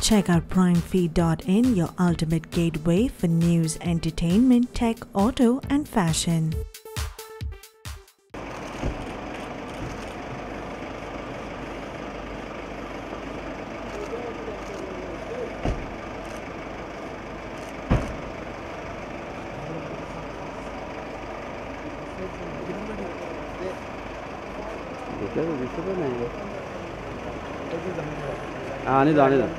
Check out primefeed.in, your ultimate gateway for news, entertainment, tech, auto, and fashion. आने दो आने दो।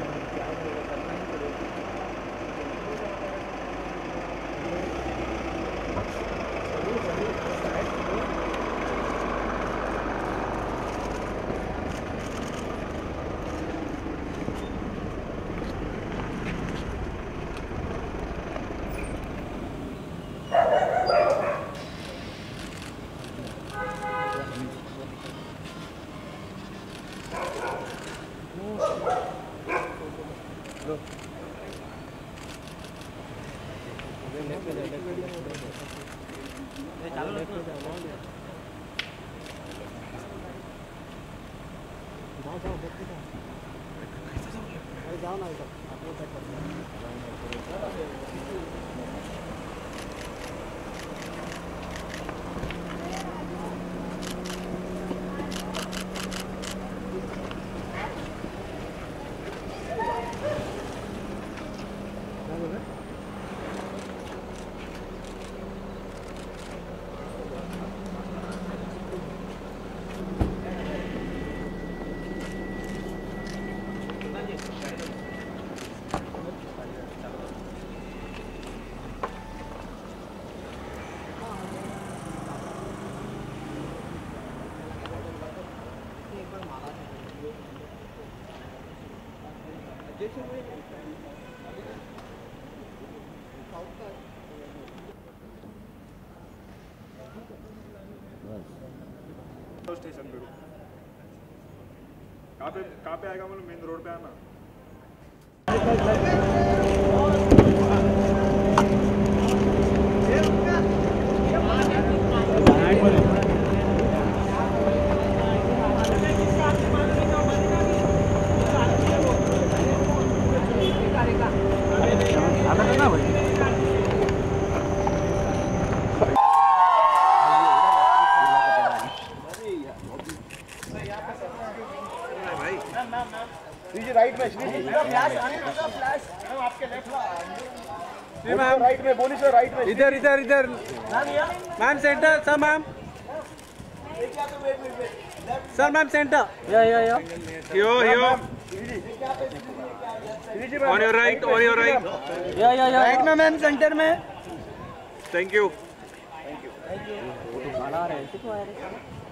Station पे कहाँ पे आएगा मतलब मेन रोड पे आना। राइट में आपके लेफ्ट मैम, राइट में बोली सर, राइट में इधर इधर इधर ma'am, centre sir, ma'am sir, ma'am centre, या यो ऑन योर राइट, या राइट में मैम, सेंटर में। Thank you.